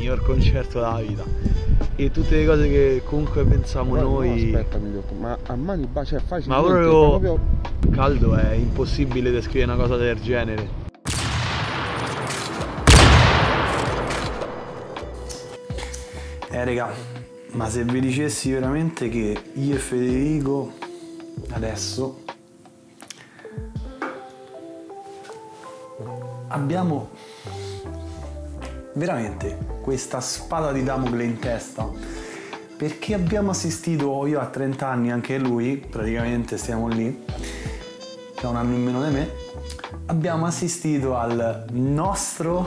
miglior concerto della vita. E tutte le cose che comunque pensiamo noi. No, aspetta, ma a mani bacie, cioè ma proprio caldo, è impossibile descrivere una cosa del genere. Raga, ma se vi dicessi veramente che io e Federico adesso abbiamo veramente questa spada di Damocle in testa, perché abbiamo assistito, io a 30 anni, anche lui, praticamente stiamo lì, c'è un anno in meno di me, abbiamo assistito al nostro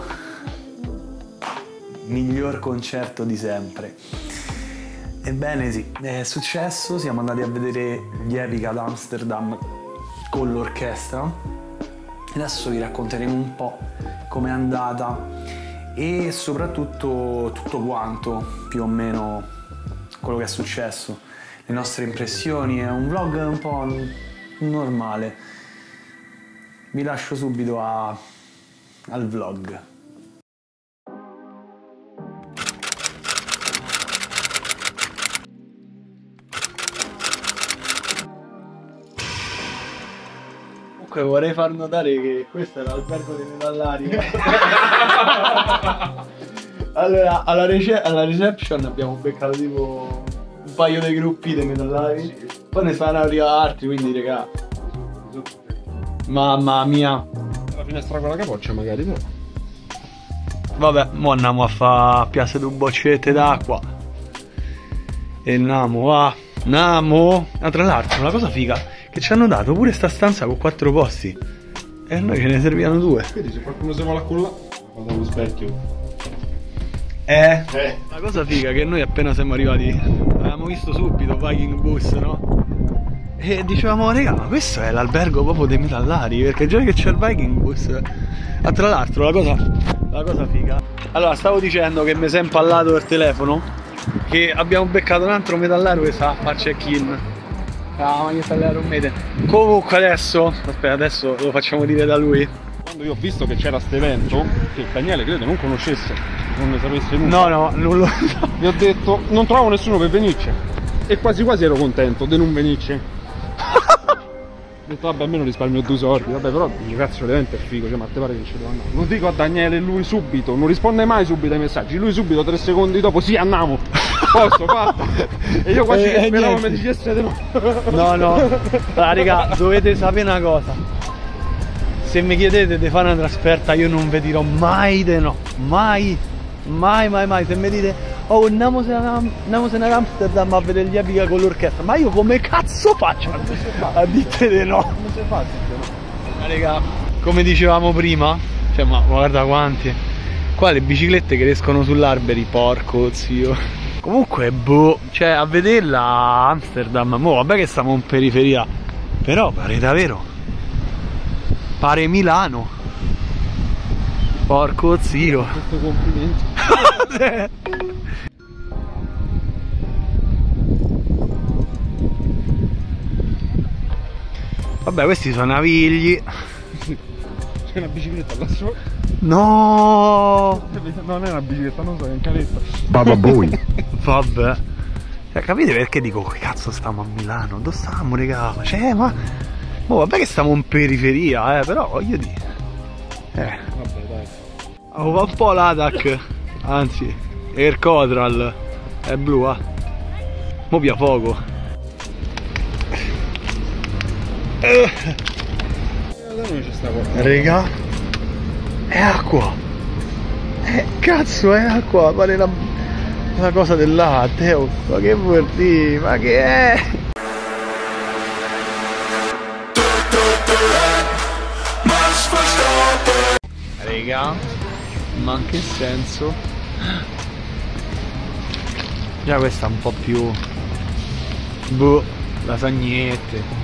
miglior concerto di sempre. Ebbene sì, è successo, siamo andati a vedere gli Epica ad Amsterdam con l'orchestra. Adesso vi racconteremo un po' com'è andata e soprattutto tutto quanto, più o meno, quello che è successo, le nostre impressioni. È un vlog un po' normale. Vi lascio subito al vlog. Vorrei far notare che questo è l'albergo dei metallari. Allora, alla reception abbiamo beccato tipo un paio di gruppi dei metallari. Poi ne stanno arrivando altri, quindi raga, mamma mia. La finestra con la capoccia magari, però. Vabbè, mo andiamo a fare piazza due boccette d'acqua. E andiamo. Ah, tra l'altro, una cosa figa che ci hanno dato pure sta stanza con 4 posti e a noi ce ne servivano 2. Quindi se qualcuno si vuole accollare, vado allo specchio. La cosa figa è che noi appena siamo arrivati avevamo visto subito Viking Bus, no? E dicevamo, raga, ma questo è l'albergo proprio dei metallari, perché già che c'è il Viking Bus. Ah, tra l'altro la cosa figa, allora stavo dicendo che mi si è impallato il telefono, che abbiamo beccato un altro metallario che sta a far check-in. Comunque adesso lo facciamo dire da lui. Quando io ho visto che c'era questo evento, che Daniele credo non conoscesse, non ne sapesse nulla. No, non lo so. Gli ho detto, non trovo nessuno per venirci. E quasi ero contento di non venirci. Ho detto, vabbè, almeno risparmio 2 soldi. Vabbè, però dici, cazzo, l'evento è figo, cioè, ma te pare che ci devo andare. Lo dico a Daniele, lui subito, non risponde mai subito ai messaggi. Lui subito, 3 secondi dopo, sì, andiamo. Posso, fatto. E io quasi speravo mi dicesse di no. No. Allora, raga, dovete sapere una cosa. Se mi chiedete di fare una trasferta, io non vi dirò mai di no. Mai. Se mi dite, oh, andiamosene ad Amsterdam a vedere gli Epica con l'orchestra, ma io come cazzo faccio a dite di no? Come si fa? Ma raga, come dicevamo prima, cioè, ma guarda quanti. Qua le biciclette crescono sull'alberi, porco zio. Comunque, boh, cioè, a vederla a Amsterdam, mo vabbè che stiamo in periferia, però pare davvero, pare Milano. Porco zio. Questo complimento. Vabbè, questi sono navigli. C'è una bicicletta là sopra. No, non è una bicicletta, non so, è un canetto. Baba Boy. vabbè, cioè, capite perché dico che cazzo stiamo a Milano? Dove stiamo, raga? Cioè, ma vabbè che stiamo in periferia, però voglio dire, Vabbè, dai. va un po' l'Atac, anzi Air Cotral è blu, mo via fuoco. Da noi ci sta qua. Raga, è acqua, cazzo è acqua, pare la cosa del latte, oh. Ma che vuol dire, ma che è? Raga, ma in che senso? Già questa è un po' più, boh, lasagnette.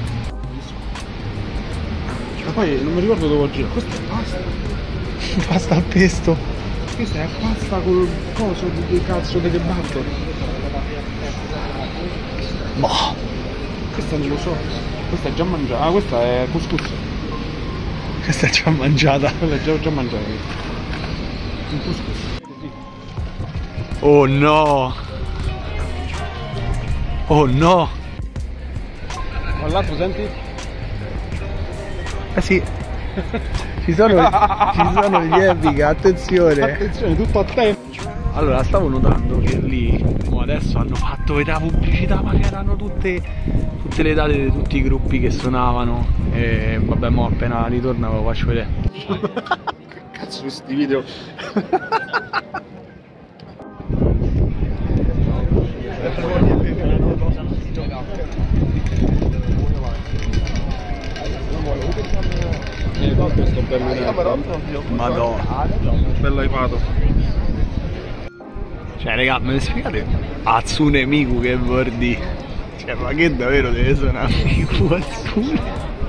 Ma poi non mi ricordo dove ho girato. Questa è pasta. Pasta al pesto. Questa è pasta col coso di cazzo di kebab. Boh. Questa non lo so. Questa è già mangiata. Ah, questa è couscous. Questa è già mangiata. Quella è già mangiata. Un couscous. Oh no! Oh no! Ma l'altro senti? Eh sì! Ci sono gli Epica, attenzione! Attenzione, tutto a te! Allora, stavo notando che lì adesso hanno fatto vedere la pubblicità, ma che erano tutte le date di tutti i gruppi che suonavano. E vabbè, mo appena ritorno ve lo faccio vedere. Che cazzo questi video? Questo bello Madonna, bello iPad. cioè raga, me ne spiegate Hatsune Miku che vuol dire? Cioè, ma che davvero deve suonare Miku Hatsune?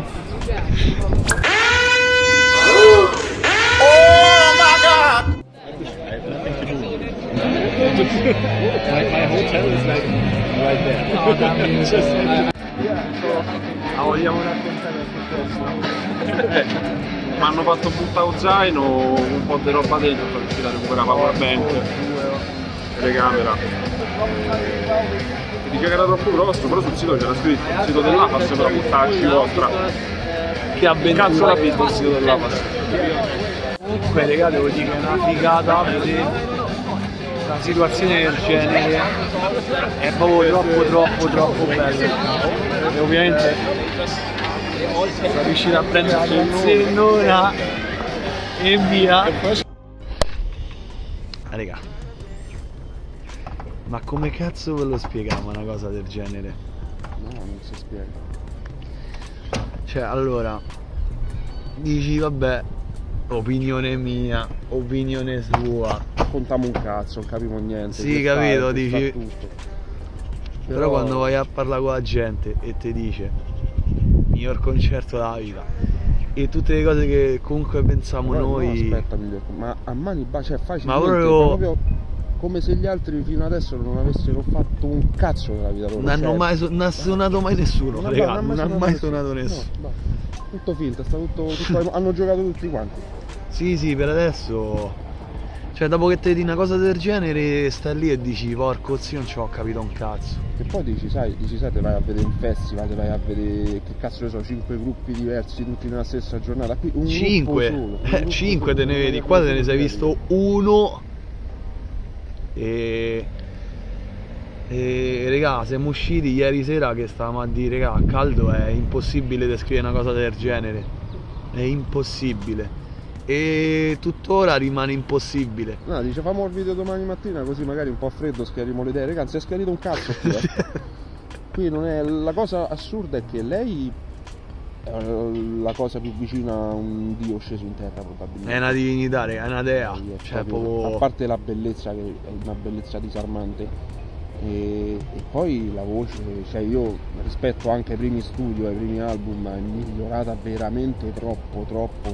Oh my god! My hotel is like right there. No, damn. La vogliamo raccontare il successo? Mi hanno fatto buttare un zaino, un po' di roba dentro per tirare pure la power bank, telecamera. Mi dice che era troppo grosso, però sul sito c'era scritto il sito dell'APAS per buttarci vostra. Che avventura! Cazzo l'ha visto il sito dell'APAS? Comunque raga, devo dire che è una figata vedere una situazione del genere, è proprio troppo bello. E ovviamente sono riuscito a prendere il sennona e via. Raga, ma come cazzo ve lo spieghiamo una cosa del genere? No, non si spiega. Cioè, allora, dici vabbè, opinione mia, opinione sua. Contiamo un cazzo, non capiamo niente. Sì, capito, dici. Tutto. Però quando vai a parlare con la gente e ti dice miglior concerto della vita e tutte le cose che comunque pensiamo noi. No, aspetta, ma a mani cioè facile. Ma proprio come se gli altri fino adesso non avessero fatto un cazzo della vita loro. Non hanno mai suonato mai nessuno, raga, non ha mai suonato nessuno. No, tutto finto, sta tutto hanno giocato tutti quanti. Sì, per adesso. Cioè, dopo che ti vedi una cosa del genere, stai lì e dici porco zio, non ci ho capito un cazzo. E poi dici, sai, te vai a vedere un festival, te vai a vedere, che cazzo ne so, 5 gruppi diversi tutti nella stessa giornata. Qui un 5? Gruppo solo, 5 te ne vedi, qua te ne sei visto uno. E raga, siamo usciti ieri sera che stavamo a dire, raga, a caldo è impossibile descrivere una cosa del genere. È impossibile. E tuttora rimane impossibile. No, dice famo il video domani mattina così magari un po' freddo schiariamo le idee. Ragazzi, si è schiarito un cazzo qui, Qui non è. La cosa assurda è che lei è la cosa più vicina a un dio sceso in terra probabilmente. È una divinità, è una dea. Cioè, proprio... A parte la bellezza, che è una bellezza disarmante. E poi la voce, cioè io rispetto anche ai primi studio, ai primi album, è migliorata veramente troppo.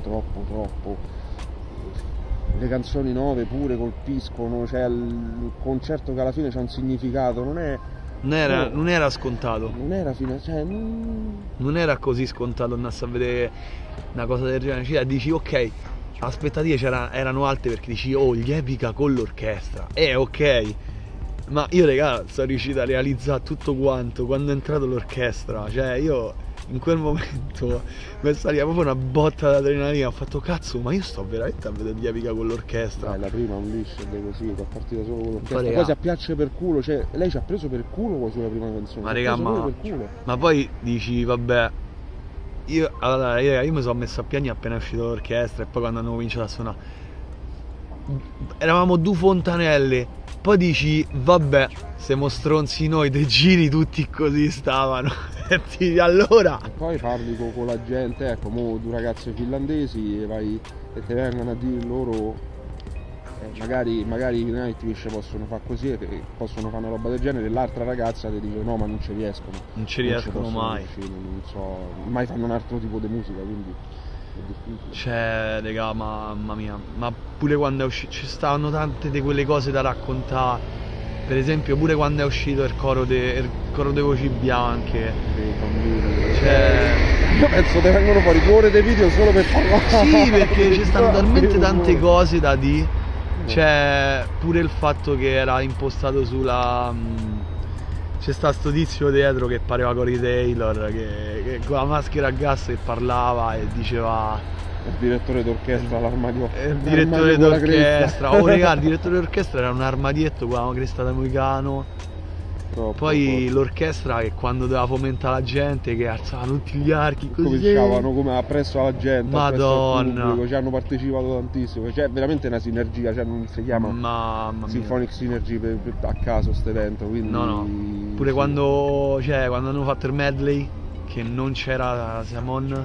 Le canzoni nuove pure colpiscono, cioè il concerto che alla fine c'ha un significato, non era scontato. Non era così scontato andarsi a vedere una cosa del genere. Cioè, dici ok, le aspettative erano alte perché dici oh, gli Epica con l'orchestra. Ok. Ma io raga sono riuscito a realizzare tutto quanto quando è entrato l'orchestra. Cioè io in quel momento mi è salita proprio una botta d'adrenalina. Ho fatto cazzo, ma io sto veramente a vedere gli Epica con l'orchestra. La prima un liscio così, è partita solo con l'orchestra. Poi si appiaccia per culo, cioè lei ci ha preso per culo sulla prima canzone. Ma raga, ma poi dici vabbè, io mi sono messo a piangere appena è uscito l'orchestra e poi quando hanno cominciato a suonare eravamo due fontanelle. Poi dici vabbè, siamo stronzi noi, dei giri tutti così stavano. E allora e poi parli con la gente, ecco, mo due ragazze finlandesi e vai e ti vengono a dire loro magari i Nightwish possono fare così, possono fare una roba del genere, e l'altra ragazza ti dice no, ma non ci riescono. Non ci riescono mai. Non so, mai fanno un altro tipo di musica, quindi è difficile. Cioè, raga, mamma mia, ma pure quando è uscito ci stavano tante di quelle cose da raccontare. Per esempio pure quando è uscito il coro dei voci bianche. Cioè, io penso che vengono fuori ore dei video solo per parlare. Sì, perché ci stanno talmente tante cose da dire C'è pure il fatto che era impostato sulla... c'è sta sto tizio dietro che pareva Corey Taylor, che con la maschera a gas che parlava e diceva... Il direttore d'orchestra, l'armadio. Il direttore d'orchestra. Oh regà, il direttore d'orchestra era un armadietto con la cresta da moicano. Poi l'orchestra che quando doveva fomentare la gente, che alzavano tutti gli archi così, cominciavano come appresso alla gente, Madonna, pubblico, ci hanno partecipato tantissimo, cioè veramente una sinergia, cioè non si chiama Symphonic Synergy a caso sto evento, quindi no. Pure sì. quando hanno fatto il medley che non c'era Samon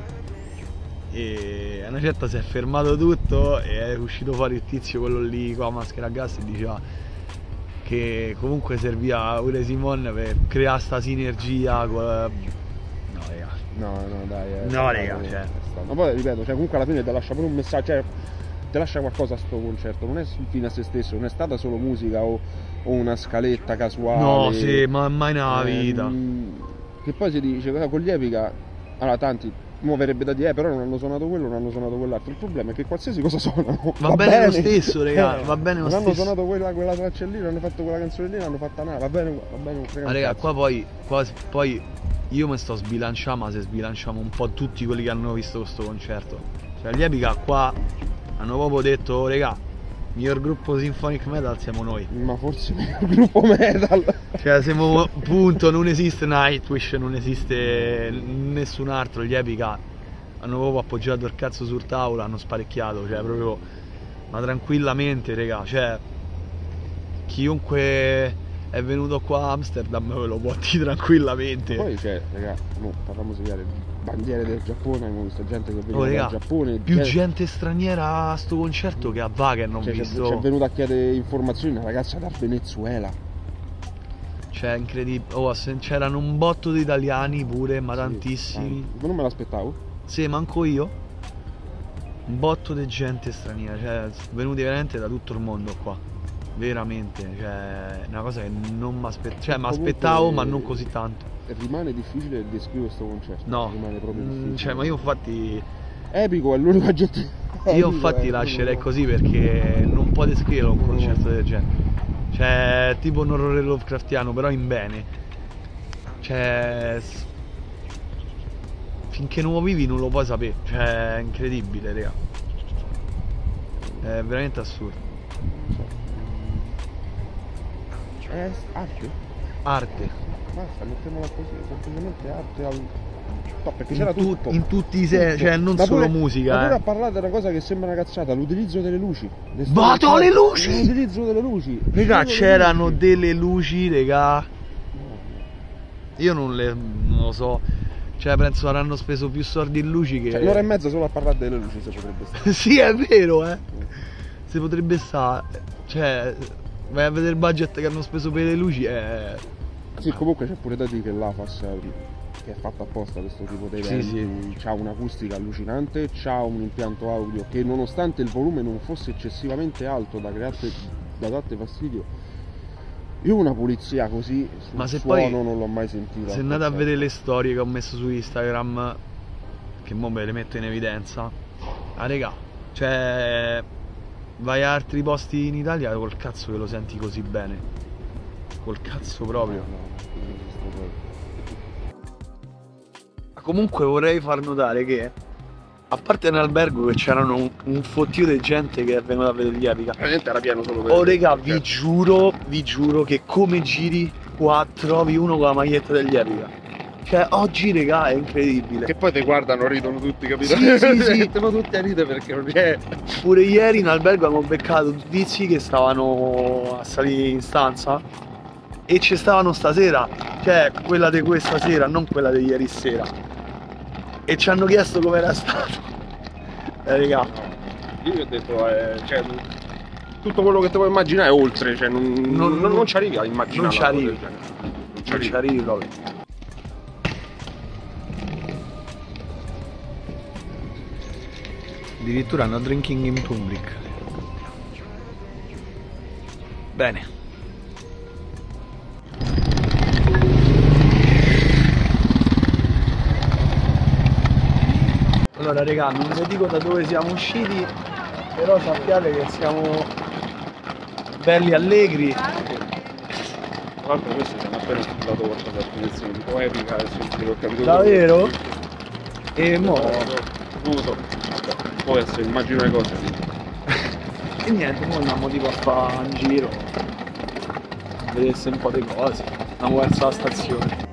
e a una certa si è fermato tutto e è uscito fuori il tizio quello lì con la maschera a gas e diceva che comunque serviva pure Simon per creare sta sinergia con... No raga. No dai. No raga, cioè. Ma poi ripeto, cioè comunque alla fine ti lascia pure un messaggio, cioè ti lascia qualcosa a sto concerto, non è fine a se stesso, non è stata solo musica o una scaletta casuale. No, sì, ma mai nella vita. Che poi si dice, con gli Epica, allora tanti muoverebbe da dire, però non hanno suonato quello, non hanno suonato quell'altro. Il problema è che qualsiasi cosa suonano va bene lo stesso, raga, va bene lo stesso. Non hanno suonato quella traccia lì, non hanno fatto quella canzone lì, non hanno fatta nada, va bene. Ma raga, qua poi io mi sto sbilanciando, ma se sbilanciamo un po' tutti quelli che hanno visto questo concerto. Cioè gli Epica qua hanno proprio detto, oh, raga, miglior gruppo symphonic metal siamo noi. Ma forse miglior gruppo metal. Cioè siamo, punto, non esiste Nightwish, non esiste nessun altro. Gli Epica hanno proprio appoggiato il cazzo sul tavolo, hanno sparecchiato, cioè proprio, ma tranquillamente, raga, cioè chiunque è venuto qua a Amsterdam ve lo può dire tranquillamente. Poi cioè, raga, parliamo seriamente, bandiere del Giappone, abbiamo visto gente che veniva dal Giappone. Più gente straniera a sto concerto che a Wagen ho visto. C'è venuta a chiedere informazioni una ragazza dal Venezuela. Cioè incredibile, c'erano un botto di italiani pure, ma tantissimi. Non me l'aspettavo. Sì, manco io. Un botto di gente straniera, cioè venuti veramente da tutto il mondo qua. Veramente, cioè una cosa che non mi aspettavo, cioè mi aspettavo ma non così tanto. Rimane difficile descrivere questo concerto. No, rimane proprio difficile. Cioè, ma io infatti... Epico è l'unico aggettivo. Io infatti lascerei così perché non può descrivere un concerto del genere. Cioè, tipo un orrore Lovecraftiano, però in bene. Cioè... finché non lo vivi non lo puoi sapere. Cioè, è incredibile, raga. È veramente assurdo. È arte? Arte. Basta, mettiamola così, semplicemente arte al... No, perché c'era tutto. In tutti i sensi, cioè non ma solo pure, musica. Ma pure a parlare di una cosa che sembra una cazzata, l'utilizzo delle luci. Vado le luci! L'utilizzo delle luci. Raga, c'erano delle luci, raga. Io non lo so. Cioè penso avranno speso più soldi in luci che... Cioè, un'ora e mezza solo a parlare delle luci se potrebbe stare. Sì, è vero, se potrebbe stare. Cioè, vai a vedere il budget che hanno speso per le luci è... Sì, comunque c'è pure da dire che l'AFAS, che è fatta apposta questo tipo di eventi, c'ha un'acustica allucinante, c'ha un impianto audio che nonostante il volume non fosse eccessivamente alto da darti fastidio, io una pulizia così sul suono non l'ho mai sentita. Se andate a vedere le storie che ho messo su Instagram, che mo me le metto in evidenza, raga, cioè vai a altri posti in Italia col cazzo che lo senti così bene, col cazzo proprio. Comunque vorrei far notare che a parte in albergo che c'erano un fottio di gente che è venuta a vedere gli Epica. Veramente era pieno solo per... Oh raga, vi giuro che come giri qua trovi uno con la maglietta degli Epica. Cioè oggi raga è incredibile. Che poi ti guardano, ridono tutti, capito? Sì. Mettono tutti a ridere perché non c'è. Pure ieri in albergo abbiamo beccato tizi che stavano a salire in stanza e ci stavano stasera, cioè quella di questa sera, non quella di ieri sera. E ci hanno chiesto come era stato. Raga. Io ho detto, cioè, tutto quello che ti puoi immaginare è oltre, cioè non ci arrivi a immaginare. Non ci arrivi proprio. Addirittura no drinking in public. Bene. Allora raga, non vi dico da dove siamo usciti, però sappiate che siamo belli allegri. Tra l'altro questo si è appena studiato qualcosa di definizione tipo epica, adesso ho capito. Davvero? E mo? Non lo so, vabbè, poi adesso immagino le cose. E niente, mo andiamo tipo a fare un giro, a vedersi un po' di cose, andiamo verso la stazione.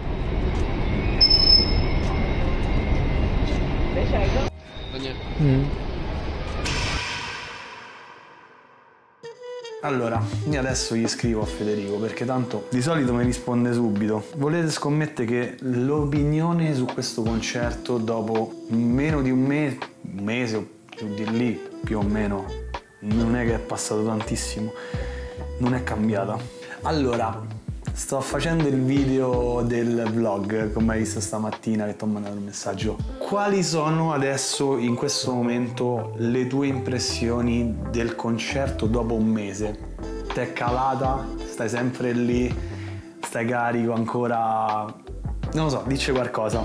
Allora, io adesso gli scrivo a Federico perché tanto di solito mi risponde subito. Volete scommettere che l'opinione su questo concerto dopo meno di un mese o più di lì, più o meno, non è che è passato tantissimo, non è cambiata. Allora, sto facendo il video del vlog, come hai visto stamattina che ti ho mandato un messaggio. Quali sono adesso, in questo momento, le tue impressioni del concerto dopo un mese? T'è calata? Stai sempre lì? Stai carico ancora? Non lo so, dici qualcosa.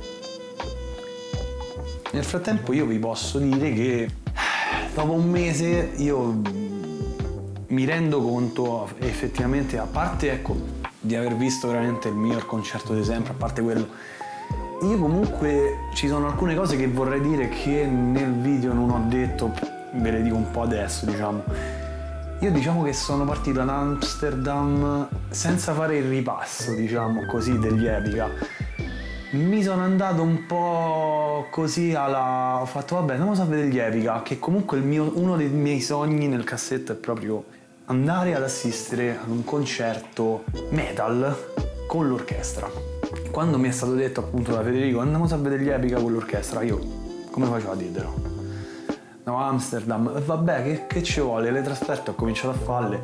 Nel frattempo io vi posso dire che dopo un mese io mi rendo conto effettivamente, a parte ecco, di aver visto veramente il miglior concerto di sempre, a parte quello, io comunque ci sono alcune cose che vorrei dire che nel video non ho detto, ve le dico un po' adesso, diciamo. Io diciamo che sono partito da Amsterdam senza fare il ripasso, diciamo così, degli Epica. Mi sono andato un po' così alla... ho fatto vabbè, andiamo a vedere gli Epica, che comunque uno dei miei sogni nel cassetto è proprio andare ad assistere ad un concerto metal con l'orchestra. Quando mi è stato detto appunto da Federico andiamo a vedere gli Epica con l'orchestra, io come facevo a dirlo? No, Amsterdam, vabbè, che ci vuole? Le trasferte ho cominciato a farle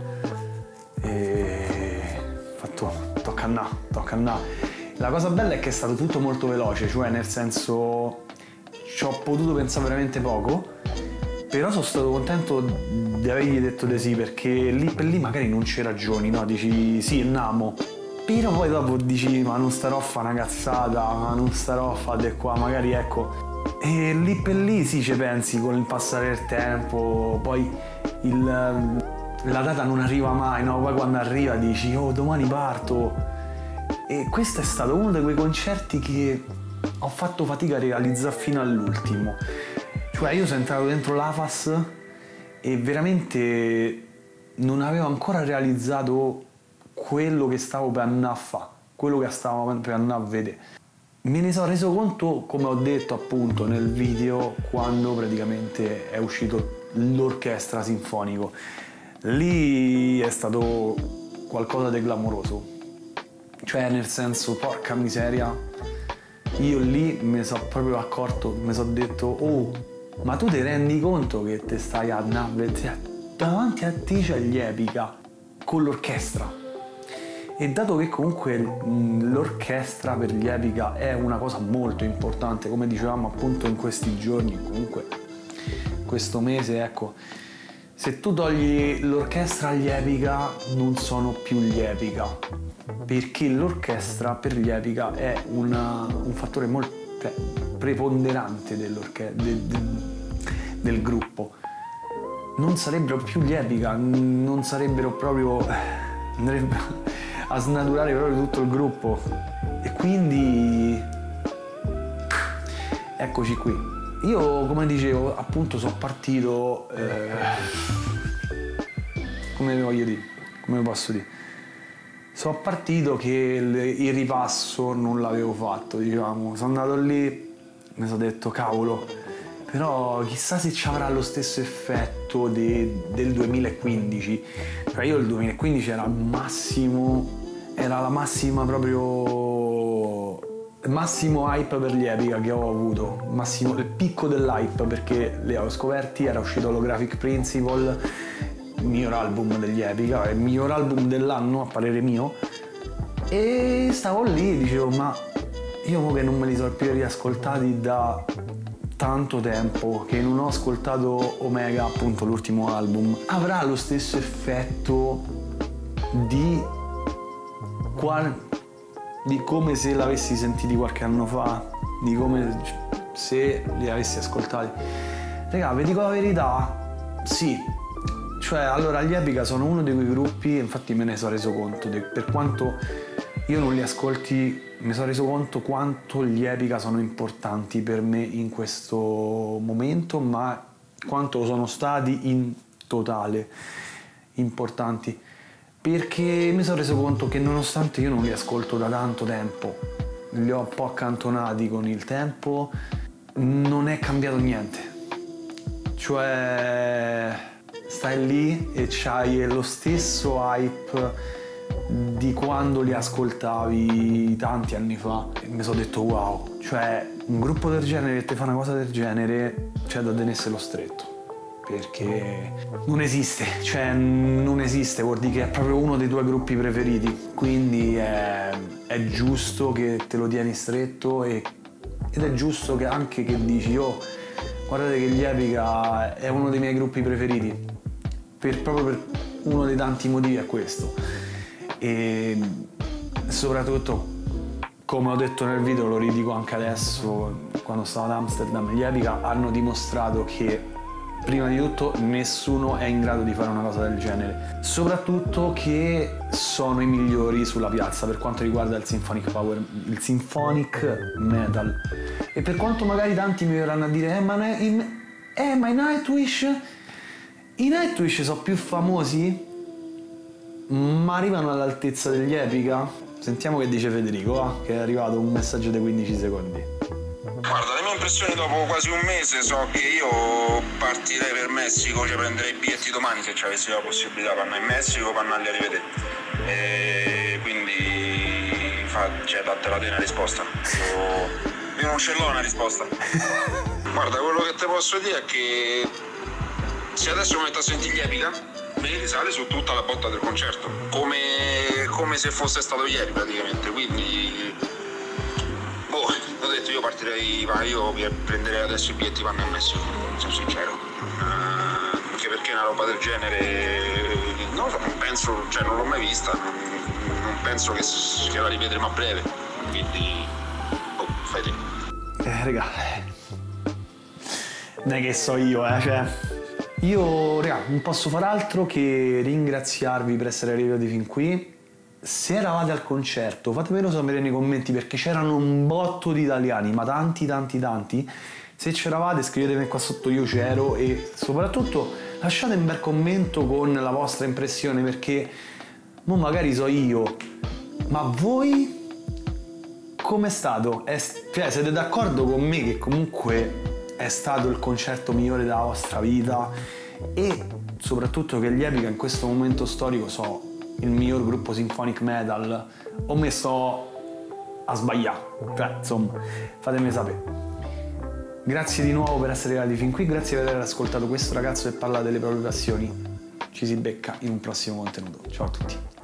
e fatto, tocca a andare. La cosa bella è che è stato tutto molto veloce, cioè nel senso ci ho potuto pensare veramente poco, però sono stato contento di avergli detto di sì, perché lì per lì magari non ci ragioni, no? Dici sì, andiamo, però poi dopo dici ma non starò a fare una cazzata, ma non starò a fare qua, magari ecco. E lì per lì sì ci pensi con il passare del tempo, poi la data non arriva mai, no? Poi quando arriva dici oh domani parto. E questo è stato uno di quei concerti che ho fatto fatica a realizzare fino all'ultimo. Cioè io sono entrato dentro l'AFAS e veramente non avevo ancora realizzato quello che stavo per andare a fare, quello che stavo per andare a vedere. Me ne sono reso conto, come ho detto appunto nel video, quando praticamente è uscito l'orchestra sinfonico. Lì è stato qualcosa di clamoroso. Cioè nel senso, porca miseria, io lì mi sono proprio accorto, mi sono detto oh, ma tu ti rendi conto che te stai a davanti a te c'è gli Epica con l'orchestra? E dato che comunque l'orchestra per gli Epica è una cosa molto importante, come dicevamo appunto in questi giorni, comunque questo mese, ecco, se tu togli l'orchestra agli Epica non sono più gli Epica, perché l'orchestra per gli Epica è un fattore molto preponderante del gruppo. Non sarebbero più gli Epica, non sarebbero proprio... andrebbero a snaturare proprio tutto il gruppo. E quindi... eccoci qui. Io, come dicevo, appunto sono partito... come voglio dire? Come posso dire? Sono partito che il ripasso non l'avevo fatto, diciamo. Sono andato lì, mi sono detto, cavolo, però chissà se ci avrà lo stesso effetto del 2015. Cioè io il 2015 era il massimo, era la massima proprio... il massimo hype per gli Epica che ho avuto, il picco dell'hype, perché li ho scoperti, era uscito Holographic Principle, il miglior album degli Epica, il miglior album dell'anno a parere mio, e stavo lì e dicevo ma io mo che non me li sono più riascoltati da tanto tempo, che non ho ascoltato Omega, appunto l'ultimo album, avrà lo stesso effetto di come se l'avessi sentiti qualche anno fa, di come se li avessi ascoltati. Raga, vi dico la verità, sì, Cioè, allora, gli Epica sono uno di quei gruppi, infatti me ne sono reso conto, per quanto io non li ascolti, mi sono reso conto quanto gli Epica sono importanti per me in questo momento, ma quanto sono stati in totale importanti. Perché mi sono reso conto che nonostante io non li ascolto da tanto tempo, li ho un po' accantonati con il tempo, non è cambiato niente. Cioè, stai lì e c'hai lo stesso hype di quando li ascoltavi tanti anni fa. E mi sono detto wow, cioè un gruppo del genere che ti fa una cosa del genere, c'è da tenerselo stretto. Perché non esiste, cioè non esiste, vuol dire che è proprio uno dei tuoi gruppi preferiti, quindi è giusto che te lo tieni stretto ed è giusto che anche che dici guardate che gli Epica è uno dei miei gruppi preferiti, proprio per uno dei tanti motivi è questo. E soprattutto, come ho detto nel video, lo ridico anche adesso, quando stavo ad Amsterdam, gli Epica hanno dimostrato che prima di tutto nessuno è in grado di fare una cosa del genere, soprattutto che sono i migliori sulla piazza per quanto riguarda il symphonic power, il symphonic metal. E per quanto magari tanti mi verranno a dire ma i Nightwish sono più famosi, ma arrivano all'altezza degli Epica? Sentiamo che dice Federico, che è arrivato un messaggio di 15 secondi. Guarda, le mie impressioni dopo quasi un mese, so che io partirei per Messico, cioè prenderei i biglietti domani se ci avessi la possibilità per andare in Messico, per andarli a rivedere. E quindi dattela te una risposta. Io non ce l'ho una risposta. Guarda, quello che ti posso dire è che se adesso mi metto a sentire gli Epica, mi risale su tutta la botta del concerto, come se fosse stato ieri praticamente, quindi ho detto io partirei, io prenderei adesso i biglietti per andare in Messico, sono sincero, anche perché una roba del genere non penso, cioè non l'ho mai vista, non penso che la rivedremo a breve, quindi fai te. Raga, non è che so io, cioè io, raga, non posso far altro che ringraziarvi per essere arrivati fin qui. Se eravate al concerto, fatemelo sapere nei commenti, perché c'erano un botto di italiani, ma tanti. Se c'eravate scrivetemi qua sotto, io c'ero, e soprattutto lasciate un bel commento con la vostra impressione, perché magari so io, ma voi com'è stato? Cioè, siete d'accordo con me che comunque è stato il concerto migliore della vostra vita, e soprattutto che gli Epica in questo momento storico so il miglior gruppo symphonic metal, o mi sto a sbagliare? Cioè, insomma, fatemi sapere. Grazie di nuovo per essere arrivati fin qui, grazie per aver ascoltato questo ragazzo che parla delle proprie passioni. Ci si becca in un prossimo contenuto. Ciao a tutti.